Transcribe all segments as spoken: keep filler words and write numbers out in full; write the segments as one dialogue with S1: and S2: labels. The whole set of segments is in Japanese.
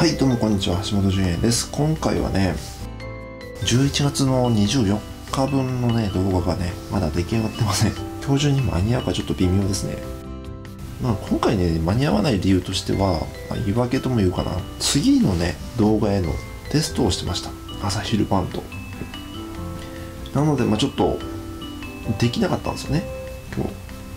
S1: はい、どうもこんにちは、橋本純也です。今回はね、じゅういちがつのにじゅうよっかぶんのね、動画がね、まだ出来上がってません。今日中に間に合うかちょっと微妙ですね。まあ、今回ね、間に合わない理由としては、まあ、言い訳とも言うかな。次のね、動画へのテストをしてました。朝昼晩と。なので、まあちょっと、できなかったんですよね、今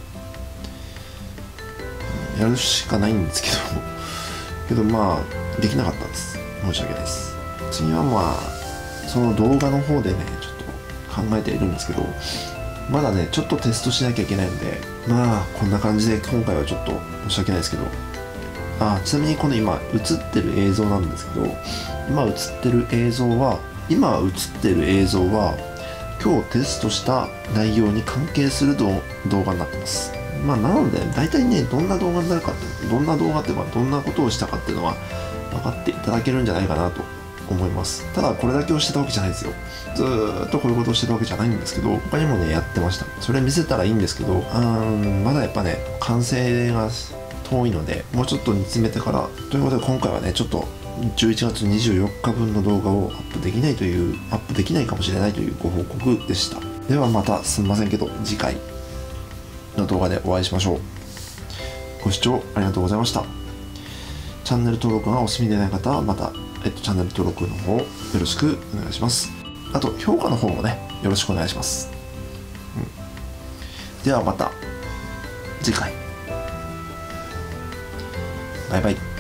S1: 日。やるしかないんですけど、けどまあ、できなかったです。申し訳ないです。次はまあ、その動画の方でね、ちょっと考えているんですけど、まだね、ちょっとテストしなきゃいけないんで、まあ、こんな感じで今回はちょっと申し訳ないですけど、あ、ちなみにこの今映ってる映像なんですけど、今映ってる映像は、今映ってる映像は、今日テストした内容に関係する動画になってます。まあ、なので、大体ね、どんな動画になるかって、どんな動画っていうか、どんなことをしたかっていうのは分かっていただけるんじゃないかなと思います。ただ、これだけをしてたわけじゃないですよ。ずーっとこういうことをしてたわけじゃないんですけど、他にもね、やってました。それ見せたらいいんですけど、うーん、まだやっぱね、完成が遠いので、もうちょっと煮詰めてから、ということで今回はね、ちょっと、じゅういちがつにじゅうよっかぶんの動画をアップできないという、アップできないかもしれないというご報告でした。ではまたすみませんけど、次回の動画でお会いしましょう。ご視聴ありがとうございました。チャンネル登録がお済みでない方はまた、えっと、チャンネル登録の方よろしくお願いします。あと、評価の方もね、よろしくお願いします。うん、ではまた次回。バイバイ。